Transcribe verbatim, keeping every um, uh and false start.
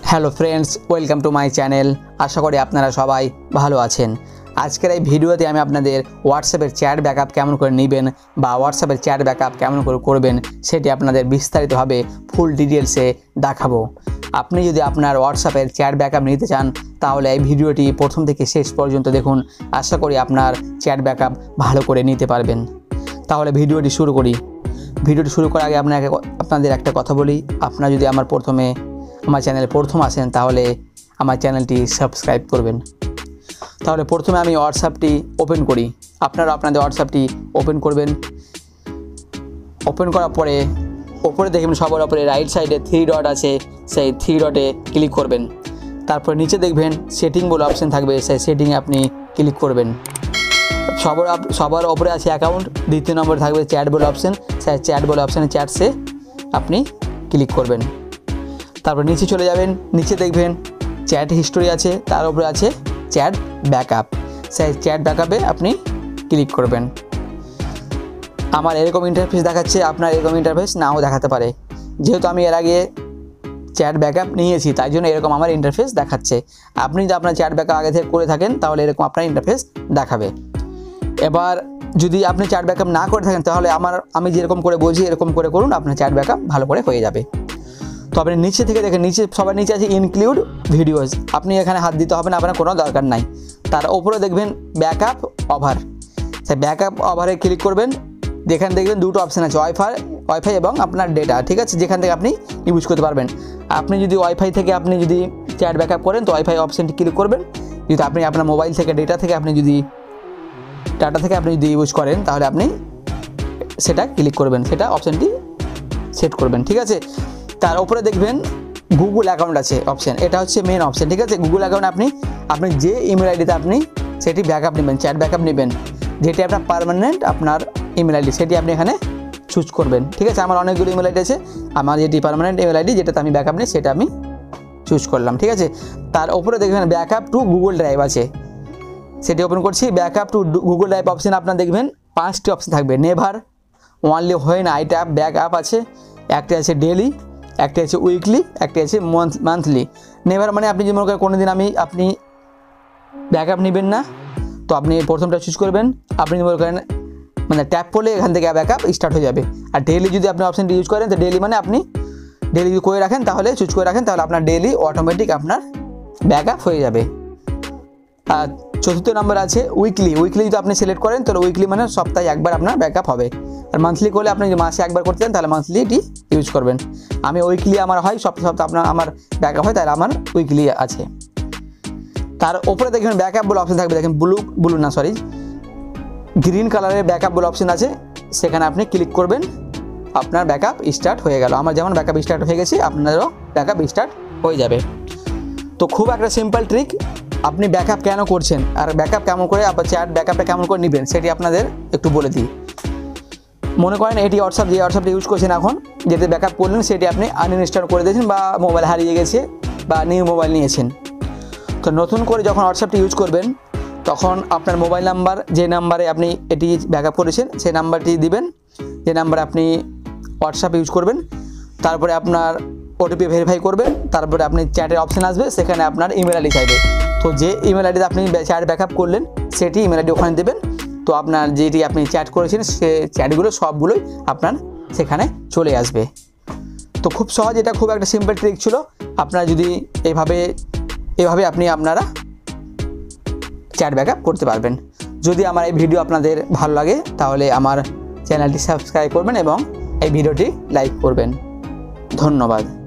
Hello friends, welcome to my channel. আশা করি আপনারা সবাই ভালো আছেন। আজকের এই ভিডিওতে আমি আপনাদের হোয়াটসঅ্যাপের চ্যাট ব্যাকআপ কেমন করে নেবেন বা হোয়াটসঅ্যাপের চ্যাট ব্যাকআপ কেমন করে করবেন সেটি আপনাদের বিস্তারিতভাবে ফুল ডিটেলসে দেখাবো। আপনি যদি আপনার হোয়াটসঅ্যাপের চ্যাট ব্যাকআপ নিতে চান তাহলে এই ভিডিওটি প্রথম থেকে শেষ পর্যন্ত দেখুন। আশা করি আপনার চ্যাট ব্যাকআপ ভালো করে নিতে পারবেন। তাহলে ভিডিওটি শুরু করি। ভিডিওটি শুরু করার আগে আপনাকে আপনাদের একটা কথা বলি, আপনারা যদি আমার প্রথমে আমার চ্যানেলে প্রথম আসেন তাহলে আমার চ্যানেলটি সাবস্ক্রাইব করবেন। তাহলে প্রথমে আমি হোয়াটসঅ্যাপটি ওপেন করি। আপনারা আপনাদের হোয়াটসঅ্যাপটি ওপেন করবেন। ওপেন করার পরে ওপরে দেখবেন সবার ওপরে রাইট সাইডে থ্রি ডট আছে, সেই থ্রি ডটে ক্লিক করবেন। তারপর নিচে দেখবেন সেটিং বলে অপশান থাকবে, সেই সেটিংয়ে আপনি ক্লিক করবেন। সবার সবার ওপরে আছে অ্যাকাউন্ট, দ্বিতীয় নম্বরে থাকবে চ্যাট বলে অপশান, সেই চ্যাট বলে অপশানে চ্যাটসে আপনি ক্লিক করবেন। তারপর নিচে চলে যাবেন, নিচে দেখবেন চ্যাট হিস্টোরি আছে, তার উপরে আছে চ্যাট ব্যাকআপ, সেই চ্যাট ব্যাকআপে আপনি ক্লিক করবেন। আমার এরকম ইন্টারফেস দেখাচ্ছে, আপনার এরকম ইন্টারফেস নাও দেখাতে পারে। যেহেতু আমি এর আগে চ্যাট ব্যাকআপ নিয়েছি তাই জন্য এরকম আমার ইন্টারফেস দেখাচ্ছে। আপনি যদি আপনার চ্যাট ব্যাকআপ আগে থেকে করে থাকেন তাহলে এরকম আপনার ইন্টারফেস দেখাবে। এবার যদি আপনি চ্যাট ব্যাকআপ না করে থাকেন তাহলে আমার আমি যেরকম করে বলছি এরকম করে করুন, আপনার চ্যাট ব্যাকআপ ভালো করে হয়ে যাবে। তো আপনি নিচে থেকে দেখেন, নিচে সবার নিচে আছে ইনক্লুড ভিডিওস, আপনি এখানে হাত দিতে হবে না, আপনার কোনো দরকার নাই। তার উপরে দেখবেন ব্যাকআপ ওভার, সেই ব্যাকআপ ওভারে ক্লিক করবেন। যেখানে দেখবেন দুটো অপশান আছে, ওয়াইফাই ওয়াইফাই এবং আপনার ডেটা, ঠিক আছে, যেখান থেকে আপনি ইউজ করতে পারবেন। আপনি যদি ওয়াইফাই থেকে আপনি যদি চ্যাট ব্যাকআপ করেন তো ওয়াইফাই অপশানটি ক্লিক করবেন। যদি আপনি আপনার মোবাইল থেকে ডেটা থেকে আপনি যদি ডাটা থেকে আপনি যদি ইউজ করেন তাহলে আপনি সেটা ক্লিক করবেন, সেটা অপশানটি সেট করবেন, ঠিক আছে। তার উপরে দেখবেন গুগল অ্যাকাউন্ট আছে অপশান, এটা হচ্ছে মেন অপশান, ঠিক আছে। গুগল অ্যাকাউন্ট আপনি আপনি যে ইমেল আইডিতে আপনি সেটি ব্যাকআপ নেবেন, চ্যাট ব্যাকআপ নেবেন, যেটি আপনার পার্মানেন্ট আপনার ইমেল আইডি সেটি আপনি এখানে চুজ করবেন, ঠিক আছে। আমার অনেকগুলো ইমেল আইডি আছে, আমার যেটি পার্মানেন্ট ইমেল আইডি যেটাতে আমি ব্যাকআপ নিই সেটা আমি চুজ করলাম, ঠিক আছে। তার উপরে দেখবেন ব্যাকআপ টু গুগল ড্রাইভ আছে, সেটি ওপেন করছি। Backup to Google drive option আপনার দেখবেন পাঁচটি অপশান থাকবে, never, only when I tap backup আছে, একটি আছে ডেলি, একটি আছে উইকলি, একটি আছে মান্থলি। নেভার মানে আপনি যদি মনে করেন কোনো দিন আমি আপনি ব্যাকআপ নেবেন না তো আপনি প্রথমটা চুজ করবেন। আপনি মনে করেন মানে ট্যাপ করলে এখান থেকে ব্যাকআপ স্টার্ট হয়ে যাবে। আর ডেলি যদি আপনি অপশানটি ইউজ করেন তো ডেলি মানে আপনি ডেলি যদি করে রাখেন তাহলে চুজ করে রাখেন তাহলে আপনার ডেলি অটোমেটিক আপনার ব্যাকআপ হয়ে যাবে। আর চতুর্থ নম্বর আছে উইকলি, উইকলি যদি আপনি সিলেক্ট করেন তাহলে উইকলি মানে সপ্তাহে একবার আপনার ব্যাকআপ হবে। আর মান্থলি করলে আপনি যদি মাসে একবার করতে চান তাহলে মান্থলিটি ইউজ করবেন। আমি উইকলি আমার হয় সপ্তাহে সপ্তাহে আপনার আমার ব্যাকআপ হয়, তাহলে আমার উইকলি আছে। তার উপরে দেখবেন ব্যাকআপ বলে অপশান থাকবে, দেখেন ব্লু ব্লু না সরি গ্রিন কালারের ব্যাকআপ বলে অপশান আছে, সেখানে আপনি ক্লিক করবেন, আপনার ব্যাকআপ স্টার্ট হয়ে গেল। আমার যেমন ব্যাকআপ স্টার্ট হয়ে গেছে আপনারও ব্যাকআপ স্টার্ট হয়ে যাবে। তো খুব একটা সিম্পল ট্রিক। আপনি ব্যাকআপ কেন করছেন আর ব্যাকআপ কেমন করে আপনার চ্যাট ব্যাকআপটা কেমন করে নেবেন সেটি আপনাদের একটু বলে দিই। মনে করেন এটি হোয়াটসঅ্যাপ যে হোয়াটসঅ্যাপটা ইউজ করছেন এখন, যেতে ব্যাকআপ করলেন সেটি আপনি আনইনস্টল করে দিয়েছেন বা মোবাইল হারিয়ে গেছে বা নিউ মোবাইল নিয়েছেন। তো নতুন করে যখন হোয়াটসঅ্যাপটা ইউজ করবেন তখন আপনার মোবাইল নাম্বার যে নাম্বারে আপনি এটি ব্যাকআপ করেছেন সেই নাম্বারটি দিবেন, যে নাম্বারে আপনি হোয়াটসঅ্যাপ ইউজ করবেন। তারপরে আপনার ওটিপি ভেরিফাই করবেন, তারপরে আপনি চ্যাটের অপশান আসবে, সেখানে আপনার ইমেল আইডি চাইবে। তো যে ইমেল আইডিতে আপনি চ্যাট ব্যাকআপ করলেন সেটি ইমেল আইডি ওখানে দেবেন। তো আপনার যেটি আপনি চ্যাট করেছেন সে চ্যাটগুলো সবগুলোই আপনার সেখানে চলে আসবে। তো খুব সহজ, এটা খুব একটা সিম্পল ট্রিক ছিল। আপনারা যদি এভাবে এভাবে আপনি আপনারা চ্যাট ব্যাকআপ করতে পারবেন। যদি আমার এই ভিডিও আপনাদের ভালো লাগে তাহলে আমার চ্যানেলটি সাবস্ক্রাইব করবেন এবং এই ভিডিওটি লাইক করবেন। ধন্যবাদ।